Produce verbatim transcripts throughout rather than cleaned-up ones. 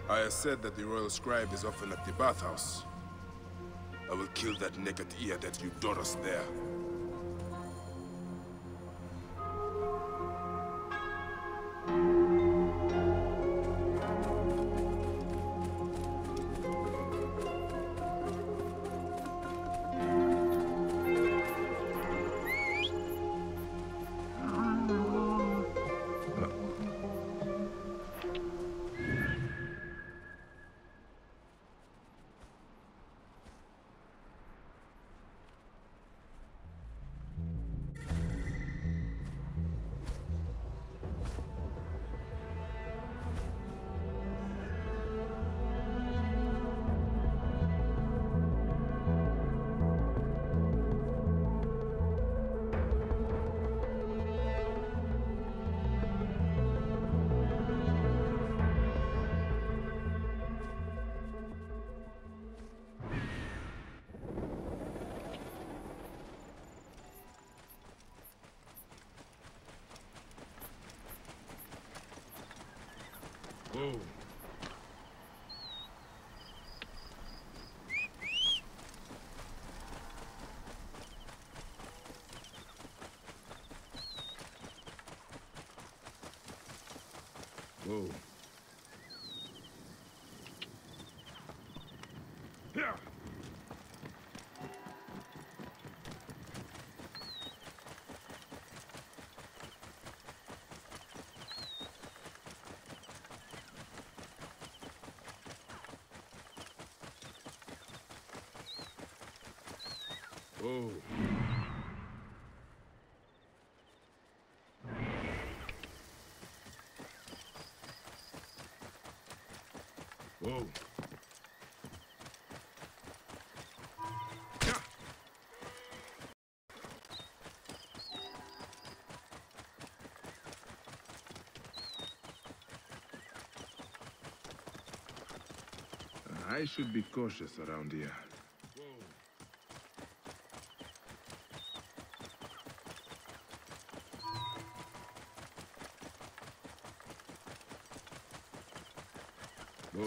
I said that the royal scribe is often at the bathhouse. I will kill that naked ear that you brought us there. Whoa. Whoa. Yeah. Whoa. Whoa. Yeah. I should be cautious around here. Whoa.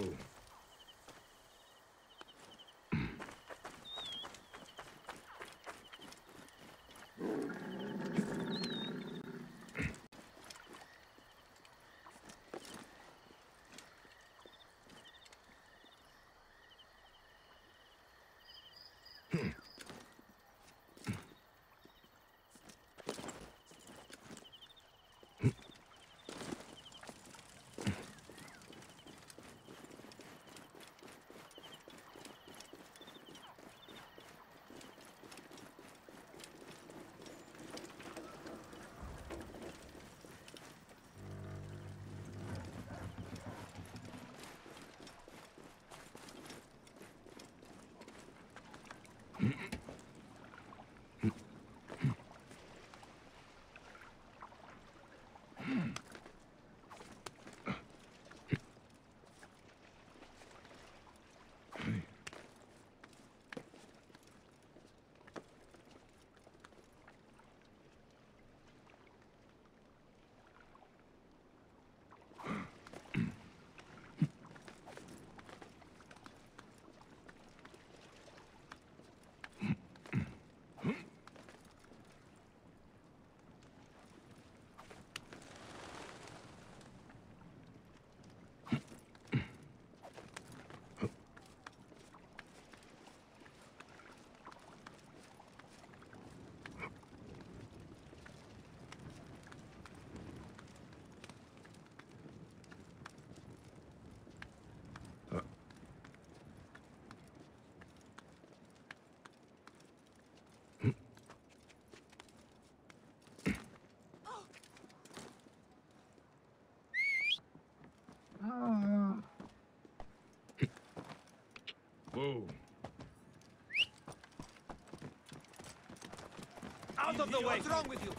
Whoa. Out of the way! What's wrong with you?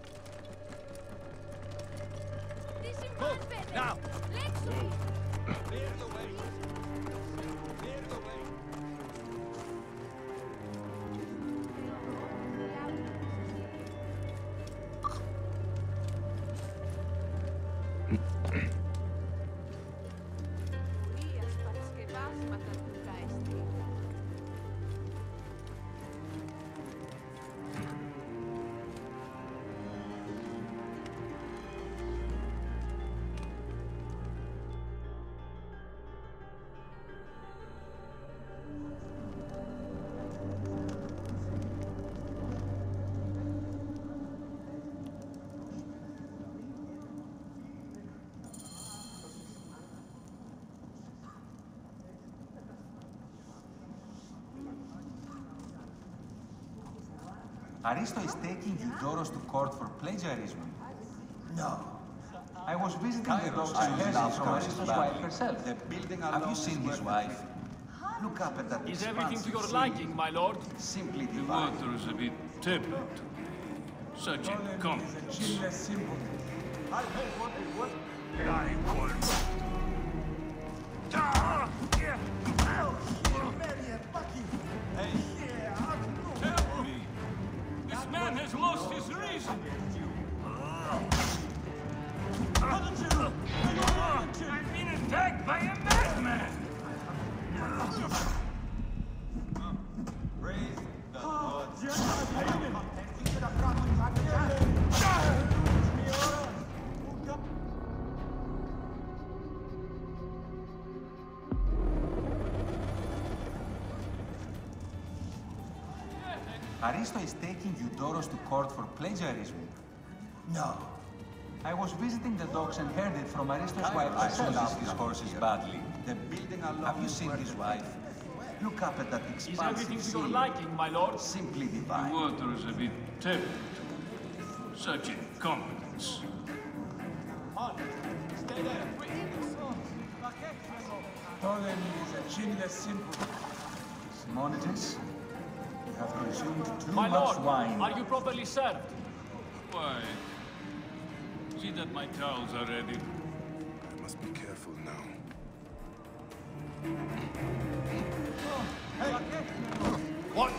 Now! Whoa. Aristo is taking Eudoros to court for plagiarism. No. I was visiting the dogs and herds from Aristo's wife herself. The building Have you seen his wife? Look up at that Is everything to your expansive liking, sea. my lord? Simply The divine. water is a bit tepid. Such incompetence. Help me! This man has lost his reason! I've been attacked by a madman! Aristo is taking Eudoros to court for plagiarism. No. I was visiting the dogs and heard it from Aristo's wife I herself. love his horses badly. The building alone. Have you seen his wife? Look up at that Is expansive everything to sea. your liking, my lord? Simply The divine. water is a bit tepid. Such incompetence. Stay there. Simonides, you have consumed too My much lord, wine. are you properly served? Why? See that my towels are ready. I must be careful now. What?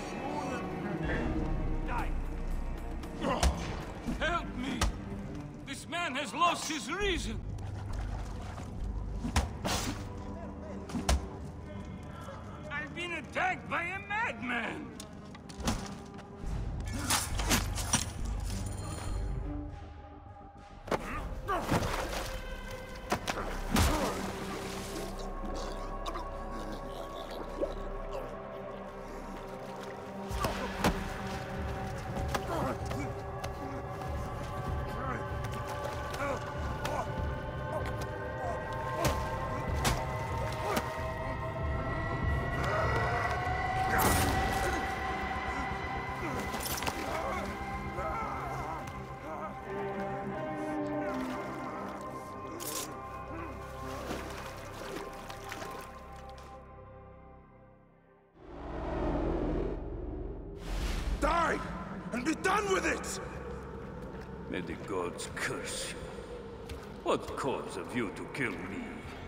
Die. Help me! This man has lost his reason! I've been attacked by a madman! Die! And be done with it! May the gods curse you. What cause have you to kill me?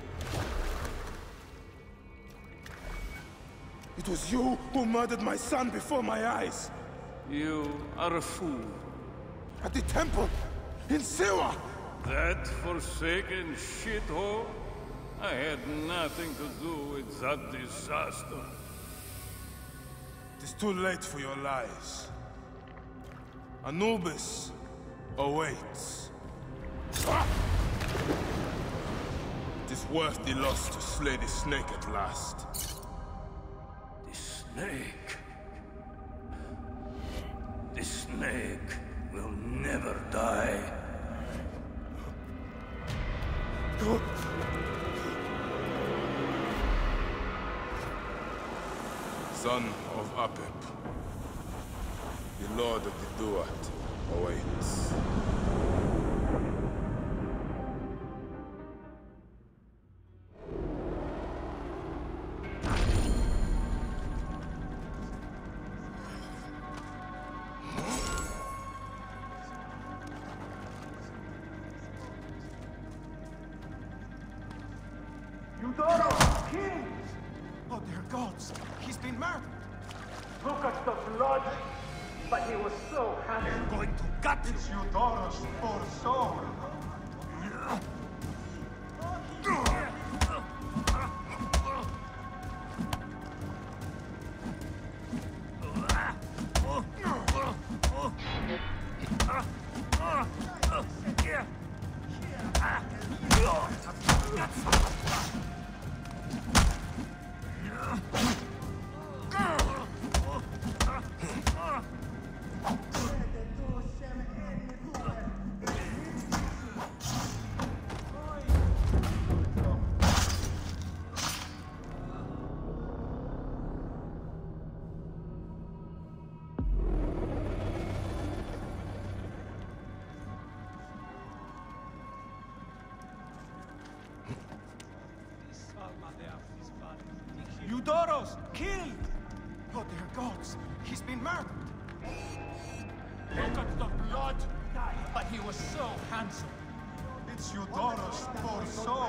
It was you who murdered my son before my eyes! You are a fool. At the temple! In Siwa! That forsaken shithole? I had nothing to do with that disaster. It is too late for your lies. Anubis awaits. Ah! It is worth the loss to slay the snake at last. The snake. The snake will never die. Son of Apep, the Lord of the Duat awaits. been murdered. Look at the blood! But he was so handsome. I'm going to gut you. It's Eudoros, poor soul. Eudoros, killed! Oh, dear gods, he's been murdered. Look at the blood! But he was so handsome. It's Eudoros, poor soul.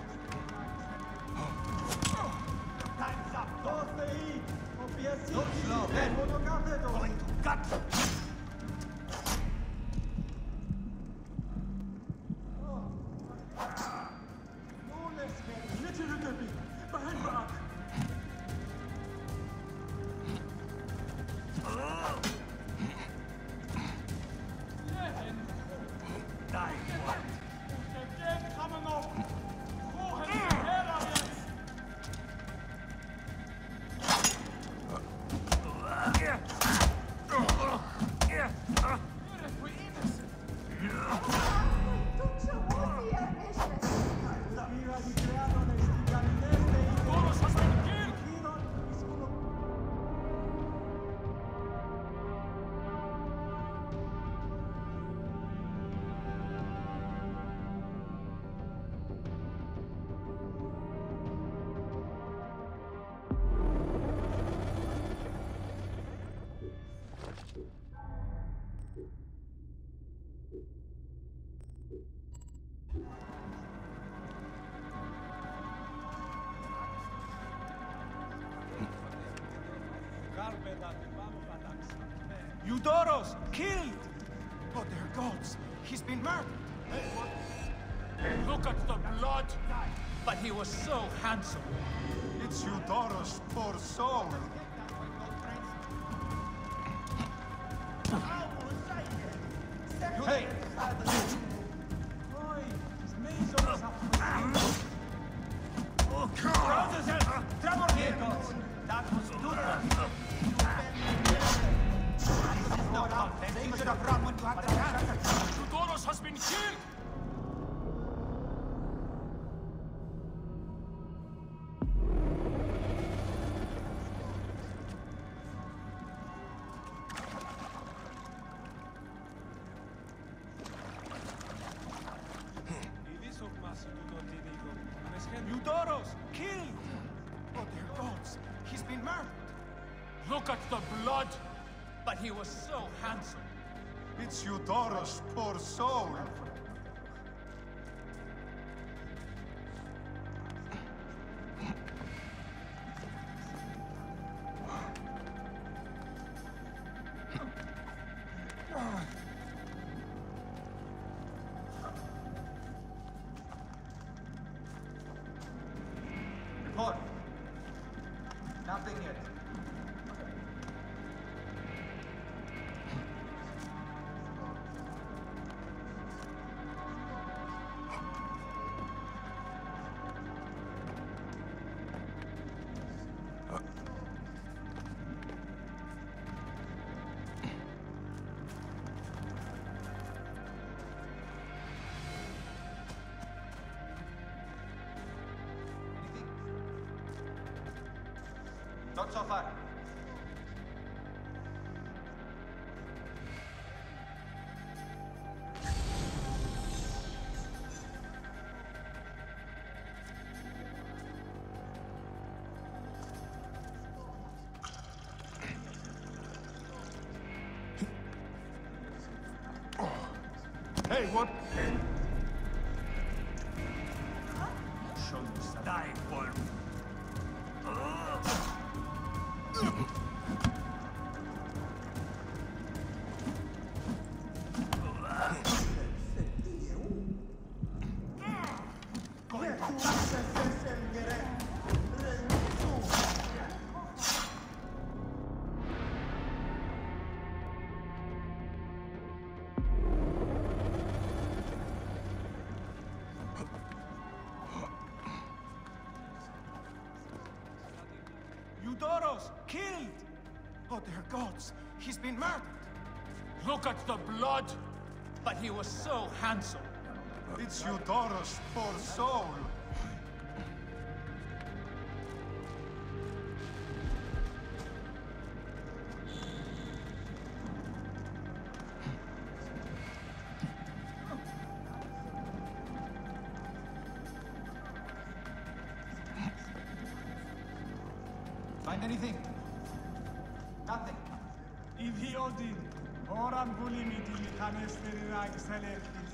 Time's up! Don't slow, then. Going to gut you. Eudoros, killed! Oh, dear gods, he's been murdered. Look at the blood! But he was so handsome. It's Eudoros, poor soul. Hey! That was good. You should have run when you had the chance. Eudoros has been killed! Eudoros, killed! Oh, dear gods, he's been murdered. Look at the blood! But he was so handsome. It's Eudoros, poor soul. Report. Nothing yet. Not so far. Hey, what? Show you some. Die, wolf. Eudoros, killed! Oh, dear gods, he's been murdered! Look at the blood! But he was so handsome. It's Eudoros, poor soul. Find anything? Nothing. Idiodin, oran bulimiti lichanesterinak selektis.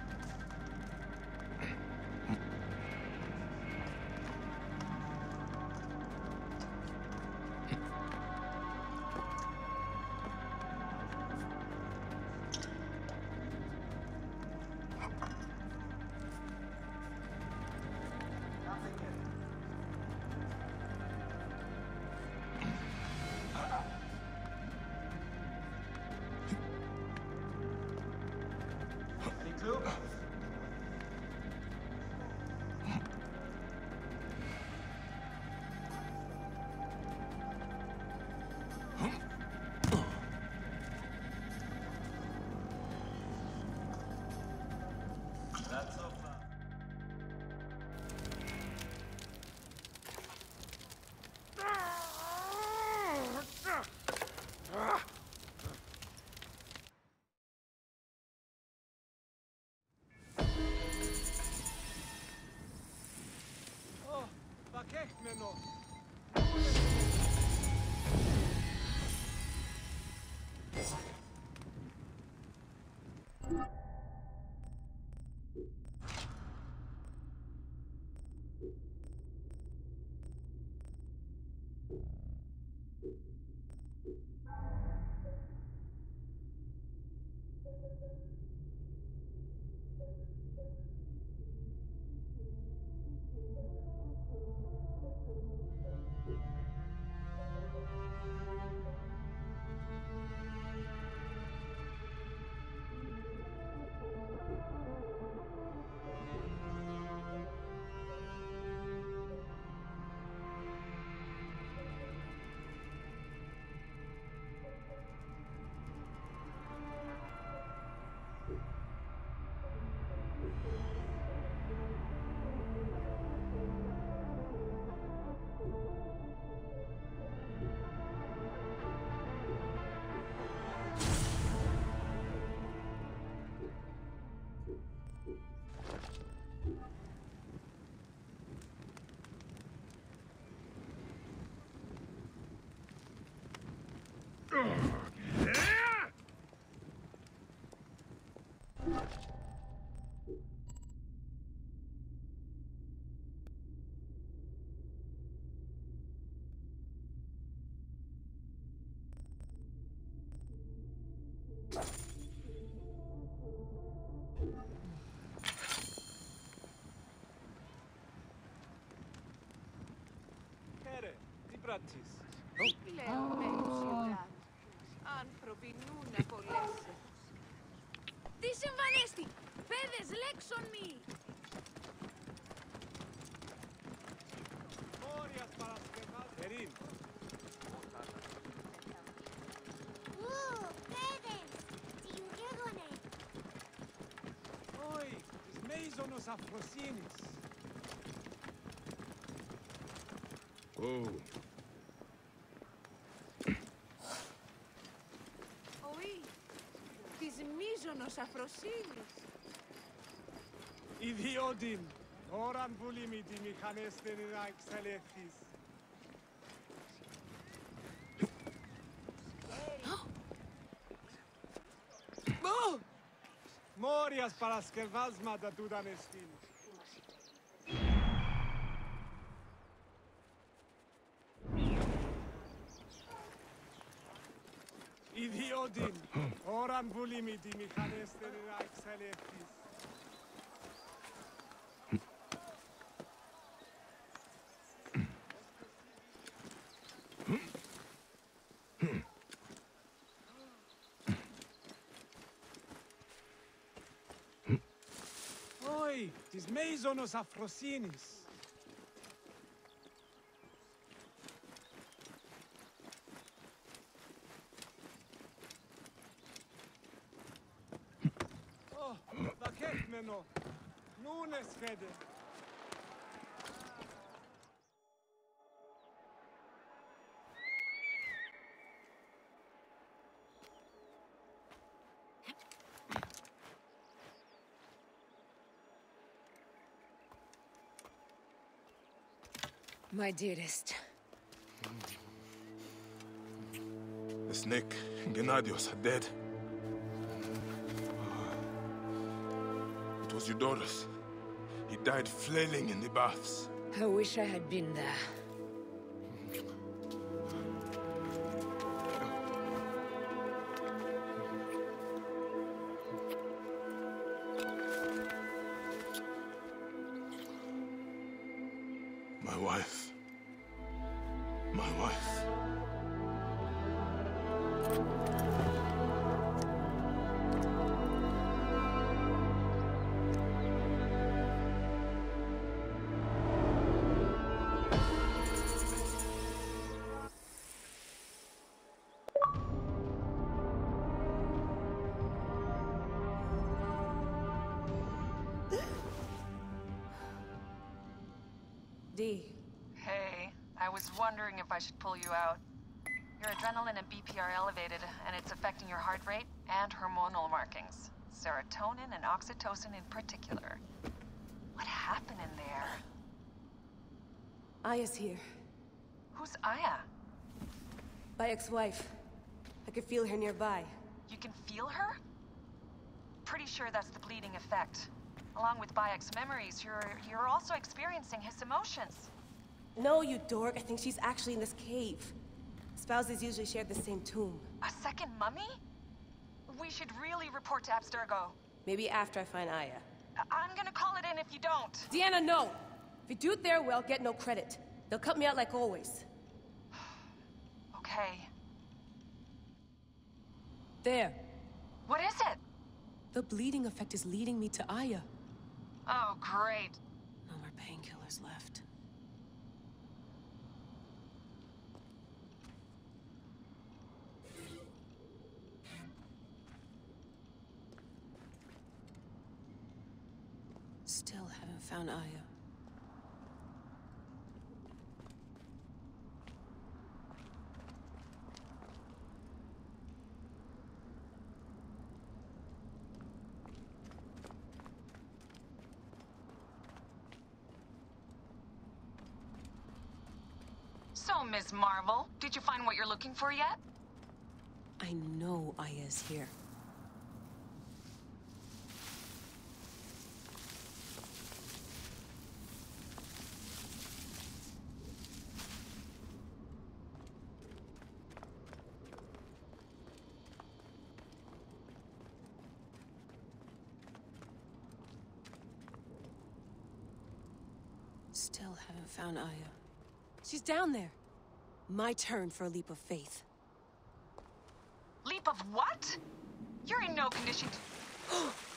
Πλέον περιουσιογράφοι. Άνθρωποι νου να κολλέσαι. Τι συμβανέστη! Πέδες λέξον μη! Μόριας Παρασκευάς Ερήν. Ου, πέδες! Τι γέγονε! Όχι, της μέιζονος αφροσύνης. Oh. Όχι, της μίζωνος αφροσύνης. Ιδιότην, ώραν βουλήμι τη μηχανέστερη να εξελέχθεις. Μόριας παρασκευάσματα τούταν εστίν. Odin, oran vulimi di mechanestera excelletis. Oi, tis meisonos afrosinis. Oh, vaketmeno. Nunes fede. My dearest. The snake, Gennadios, are dead. It was Eudorus. He died flailing in the baths. I wish I had been there. My wife. My wife. D. Hey, I was wondering if I should pull you out. Your adrenaline and B P are elevated, and it's affecting your heart rate and hormonal markings. Serotonin and oxytocin in particular. What happened in there? Aya's here. Who's Aya? Bayek's wife. I could feel her nearby. You can feel her? Pretty sure that's the bleeding effect. Along with Bayek's memories, you're you're also experiencing his emotions. No, you dork. I think she's actually in this cave. Spouses usually share the same tomb. A second mummy? We should really report to Abstergo. Maybe after I find Aya. I I'm gonna call it in if you don't. Deanna, no! If you do it their way, I'll get no credit. They'll cut me out like always. Okay. There. What is it? The bleeding effect is leading me to Aya. Oh, great. No more painkillers left. Still haven't found Aya. So, Miss Marvel, did you find what you're looking for yet? I know Aya's here. Still haven't found Aya. She's down there. My turn for a leap of faith. Leap of what? You're in no condition to...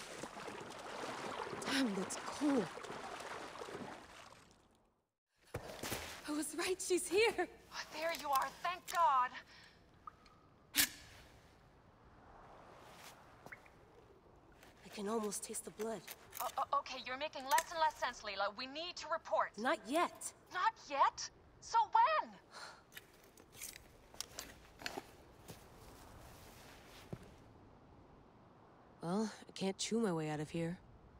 Damn, that's cool. I was right, she's here. Oh, there you are, thank God. I can almost taste the blood. Oh, oh, okay, you're making less and less sense, Layla. We need to report. Not yet. Not yet? So when? Well, I can't chew my way out of here.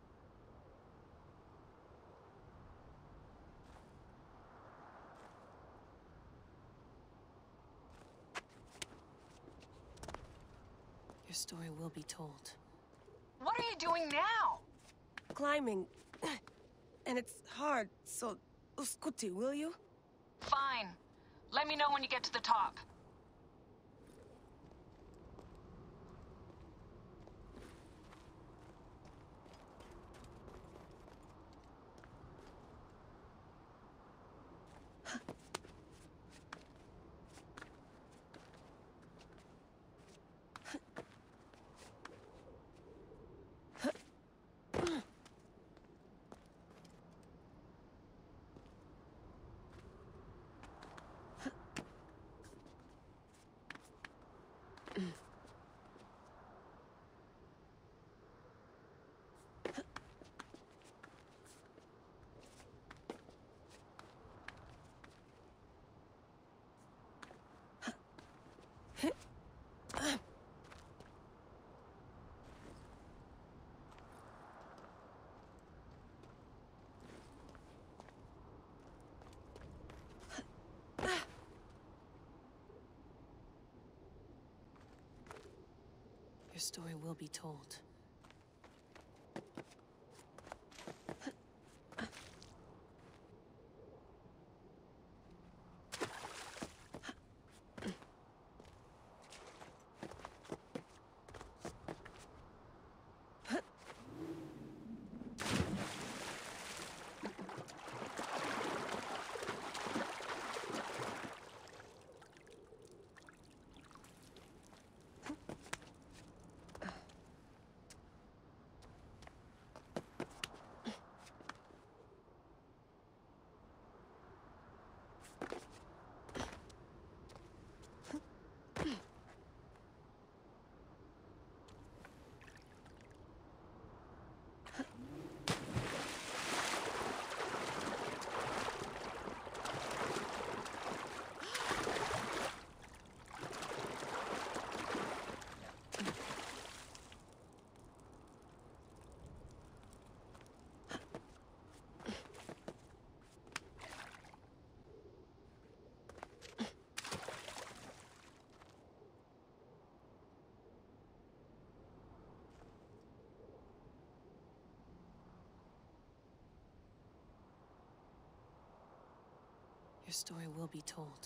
Your story will be told. What are you doing now? Climbing. And it's hard, so... Uskuti, will you? Fine. Let me know when you get to the top. story will be told. Your story will be told.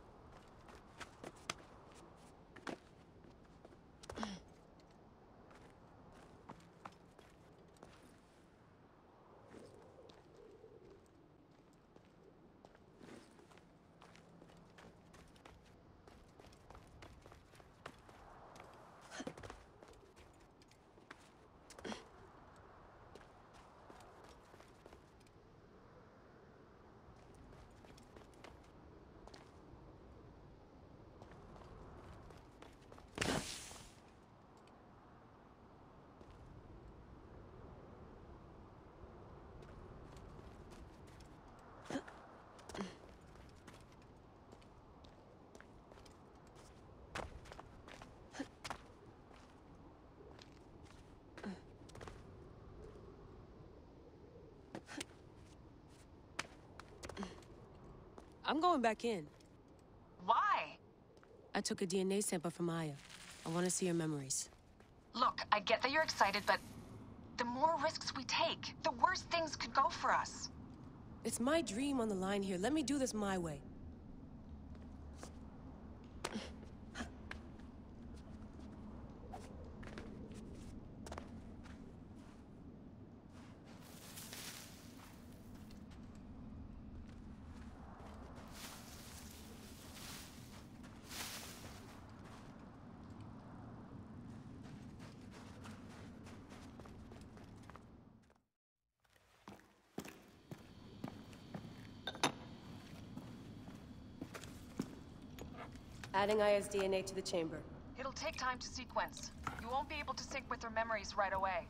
I'm going back in. Why? I took a D N A sample from Aya. I want to see her memories. Look, I get that you're excited, but the more risks we take, the worse things could go for us. It's my dream on the line here. Let me do this my way. Adding Aya's D N A to the chamber. It'll take time to sequence. You won't be able to sync with her memories right away.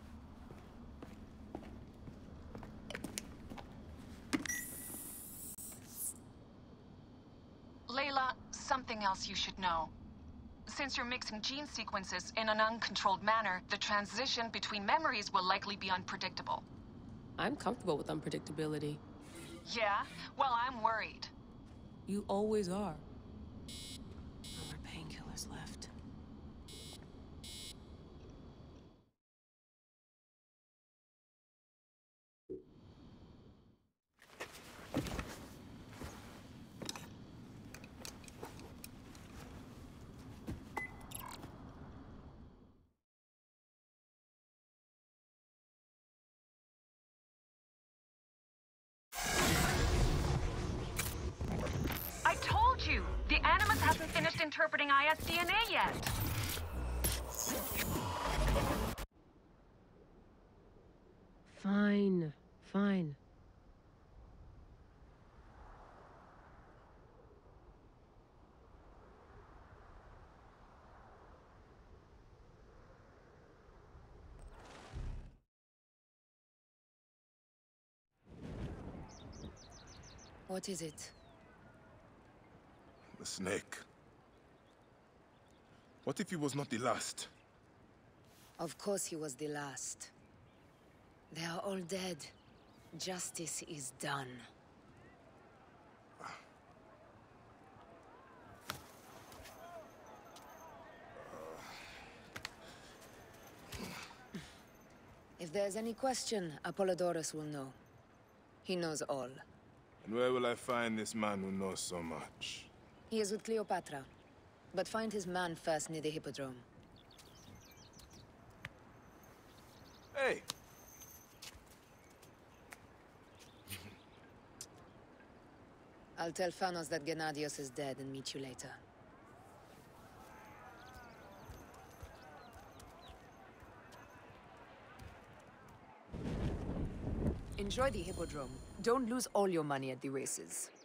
Layla, something else you should know. Since you're mixing gene sequences in an uncontrolled manner, the transition between memories will likely be unpredictable. I'm comfortable with unpredictability. Yeah? Well, I'm worried. You always are. No more painkillers left. You. The Animus hasn't finished interpreting Aya's D N A yet. Fine, fine. What is it? The snake. What if he was not the last? Of course he was the last. They are all dead. Justice is done. If there's any question, Apollodorus will know. He knows all. And where will I find this man who knows so much? He is with Cleopatra. But find his man first near the Hippodrome. Hey! I'll tell Phanos that Gennadios is dead and meet you later. Enjoy the Hippodrome. Don't lose all your money at the races.